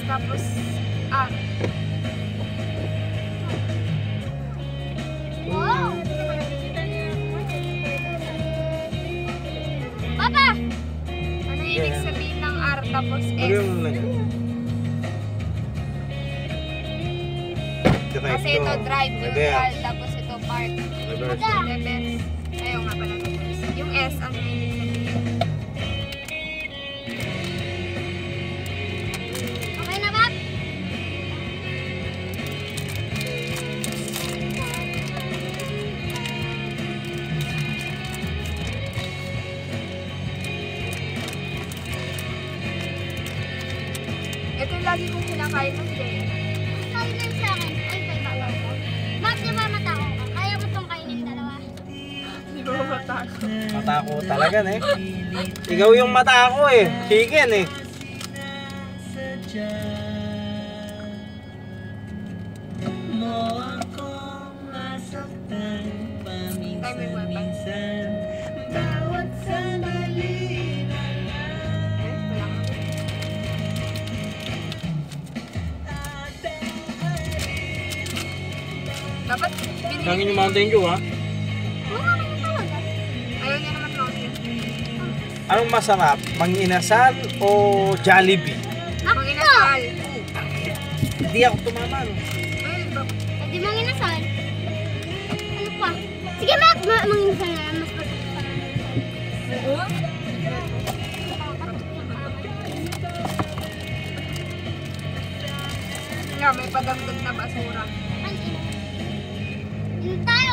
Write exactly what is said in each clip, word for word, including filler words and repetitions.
tapos A. Wow! Papa! Ano ibig sabihin ng R tapos S? Ano yung lagay? Kasi ito drive, neutral, Reverse. tapos ito park. Reverse. Reverse. Ayaw nga pala reverse. Yung S, ano yung ibig sabihin? Okay na ba? Ito yung lagi kong kinakain ng Jay. Sabi lang sa akin, ay kay baba ko. Bakit di ba matao ka? Kaya mo itong kainin dalawa? Hindi ko matako. Mata ko talaga eh. Ikaw yung mata ko eh. Chicken eh. Time yung weapon. Dapat binili. Sangin yung Mountain Dew ha. Wala naman talaga. Ayaw niya naman Mountain. Anong masarap? Manginasal o Jollibee? Ako! Manginasal. Hindi ako tumama no. Ay, bak- Hindi mong inasal. Ano pa? Sige, Mac! Ma manginasal na. Mas pagkakasal na. Oo. Nga, may padagdag na basura. Hindi tayo!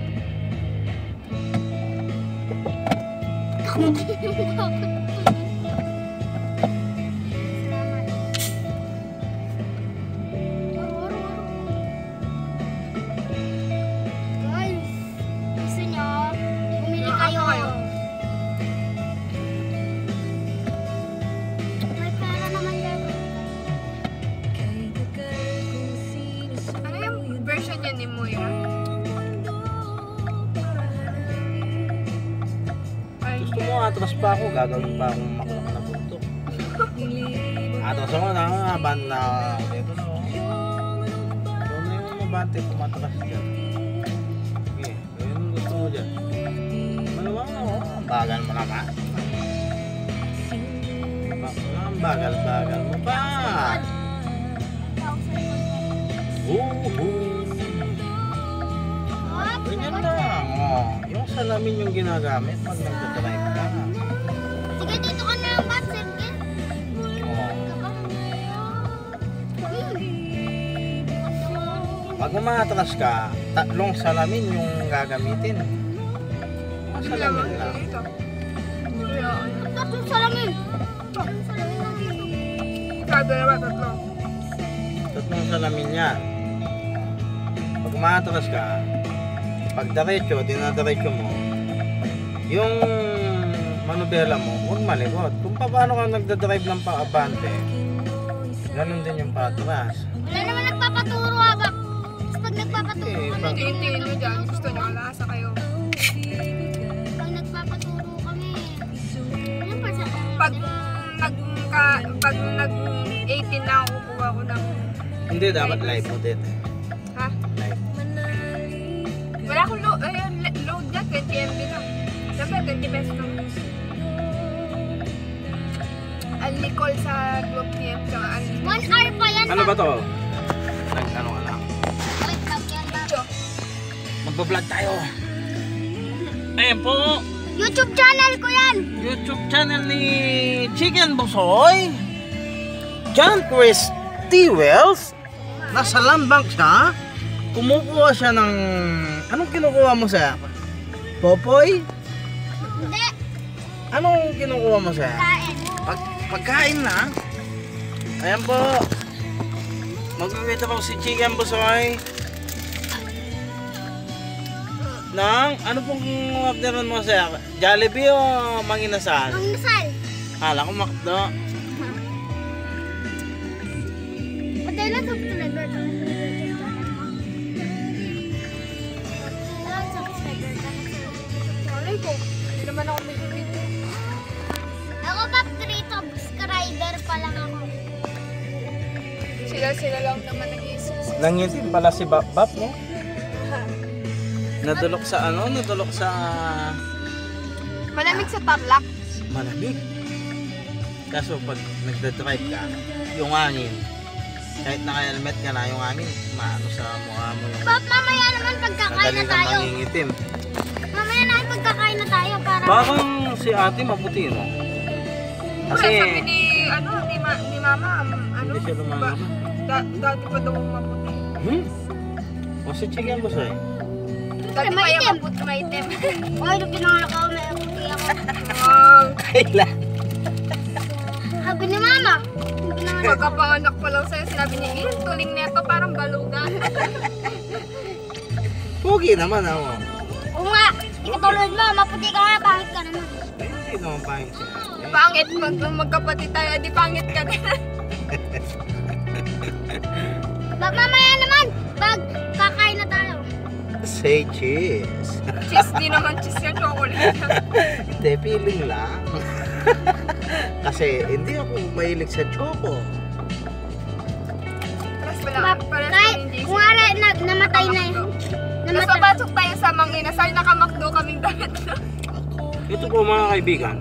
Guys, gusto nyo? Bumili kayo. May pera naman yan. Ano yung version niya ni Moira? Ay, Gusto mo atras pa ako, gagawin pa akong makulak na buntok. Atras ako na, aban na, dito na ako. Ito na yung mabante, pumatras dyan. Sige, gawin mo gusto mo dyan. Maluwang na ako, ang bagal mo naman. Ang bagal-bagal mo pa. Uhu. Ganyan lang, oh. Yung salamin yung ginagamit pag nagdadrive ka. Sige, dito ka na lang ba, sige? Oh. Pag umatras ka, tatlong salamin yung gagamitin. Mga salamin lang. dito. Kuya, ano? Tatlong salamin. Tatlong salamin na dito. Kada naman, tatlo. Tatlong salamin yan. Pag umatras ka, pag diretso, dinadiretso mo, yung manubela mo, huwag malikot. Kung paano ka nagdadrive ng paabante, ganun din yung patras. Wala naman nagpapaturo habang. Tapos pag nagpapaturo Eh, kami, pag- Tingin-tingin nyo dyan. Gusto nyo, alasa kayo. pag nagpapaturo kami, ano pa sa Pag nag pag nag eighteen na ako, kukuha ko ng Hindi, dapat live mo din. ha? Live. Wala akong load, eh, load dyan, twenty M B lang. Siyempre, twenty pesos lang. Alikol sa Globe T M, tsaka alikol. one hour pa yan. Ano ba to? Nag ano ka lang? Wait, pag yan ba? Magbablog tayo. Ayan po, YouTube channel ko yan. YouTube channel ni Chicken Busoy. John Chris T. Wells. Nasa land bank siya. Kumukuha siya ng... Anong kinukuha mo siya? Popoy? Hindi, Anong kinukuha mo siya? kain. Pag, pagkain na. Ayan po. Magpipita po si Chicken Busoy. Nang, ano pong orderan mo siya? Jollibee o Manginasal? Ang nasal. Hala ko makdo. Patay na subscriber ka. Subscriber ka. Alay ko, hindi naman ako may video. Ako pa three subscriber pa lang ako. Sila-sila lang naman nag-iisip. Nangitim pala si Bap Bap, no? Nadulok sa ano? Nadulok sa Malamig sa Tarlac. malamig. Kaso pag nagdadrive ka, yung hangin, kahit naka-helmet ka na, yung hangin, maano sa mukha mo yung Pap, mamaya naman pagkakain madali na kang tayo. mangingitim. Mamaya naman pagkakain na tayo para... Parang si ate maputi, no? Kasi Kasi sabi ni, ano, ni, ma, ni mama, um, ano, hindi siya ba, lumalabas. da, dati pa daw maputi. Hmm? O si Chicken mo sa'yo? Dati pa maitim. yung maputi, maitim. Ay, nung pinanganak ako, may puti ako. Wow. Kailan? Sabi ni mama, nung pinanganak ako. Pagkapanganak pa lang sa'yo, sinabi niya, eh, tuling neto, parang balugan. Pogi naman ako. Oo nga, ikatulad mo, maputi ka nga, pangit ka naman. Eh, hindi naman pahing si ate. Pangit, mag, magkapatid tayo, di pangit ka din. Pag mamaya naman, pag kakain na tayo. Say cheese. Cheese, di naman cheese yung chocolate. Hindi, feeling lang. Kasi hindi ako mahilig sa choco. Paras pala, Pap, paras kahit, pala hindi kung ara, na, namatay na yun. Tapos Namatay. papasok tayo sa Mang Inasal, nakamakdo kaming damit na. Ito po mga kaibigan.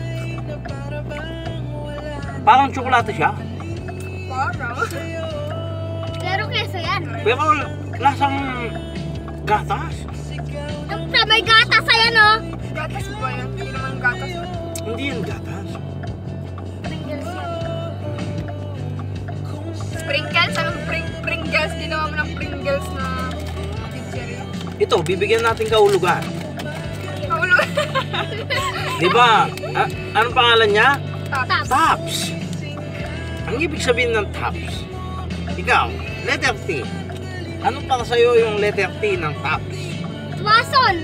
Parang tsokolate siya. Parang. Pero keso yan. Pero lasang gatas. Yung may gatas ayan oh. Gatas ba yan? Hindi naman gatas. Hindi yan gatas. Pringles yan. Sprinkles? Anong pring Pringles? Ginawa mo ng Pringles na pizzeria. Ito, bibigyan natin kahulugan. Kaulo. Di ba? Ah, anong pangalan niya? Tapos. Tops. Ang ibig sabihin ng tops. Ikaw, letter T. Ano pa sa'yo yung letter T ng tops? Wason.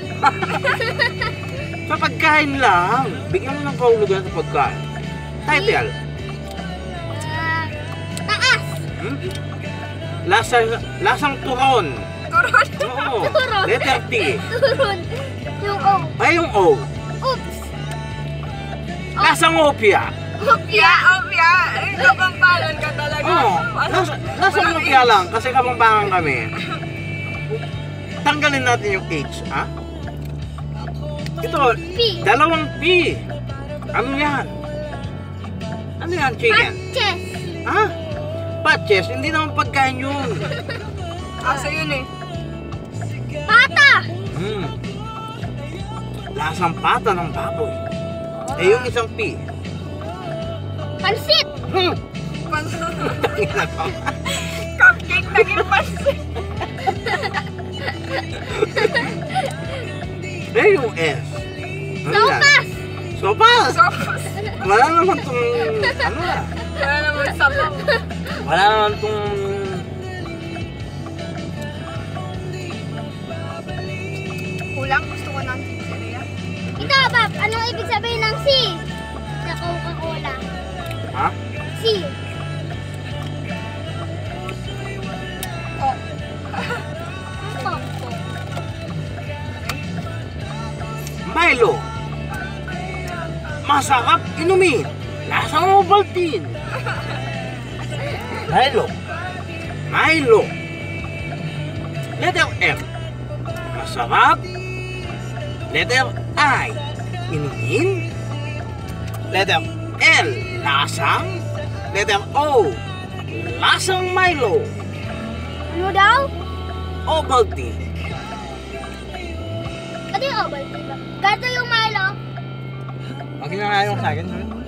Sa pagkain lang. Bigyan mo ng kahulugan sa pagkain. Title. Ah, taas. Hmm? Lasang, lasang turon. Turon. Oo. Turon. Letter T. Turun. Yung O. Ay, yung O. Oops. Lasang opia. Opya, opya. Ay, kapampangan ka talaga. Oo. Nasa, nasa opia lang kasi kapampangan kami. Tanggalin natin yung H, ha? Ito, P. dalawang P. Ano yan? Ano yan, chicken? Patches. Ha? Patches? Hindi naman pagkain yun. Asa yun eh. Pata. Hmm. Lasang pata ng baboy. Eh, yung isang P. Pansit. Hmm. Pan- Cupcake naging pansit. Eh, yung S. Ano yan? Sopas. Sopas! Sopas. Wala naman tong, ano na, Wala naman sabaw. wala naman tong, Kulang, gusto ko ng pizzeria. Ikaw, Pap, anong ibig sabihin ng C? Sa Coca-Cola. ha? C. Oh. Coke. Milo. Masarap inumin. Lasang Ovaltine. Milo. Milo. Letter M. Masarap. Letter I. Inumin. Letter L. Lasang. Letter O. Lasang Milo. Ano daw? Ovaltine. Ano yung oval, diba? Ganito yung Milo. Okay na nga yung sa akin.